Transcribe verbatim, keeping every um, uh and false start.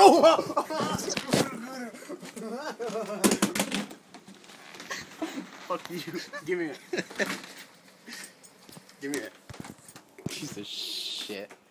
Oh! Fuck you. Give me it. Give me it. Piece of shit.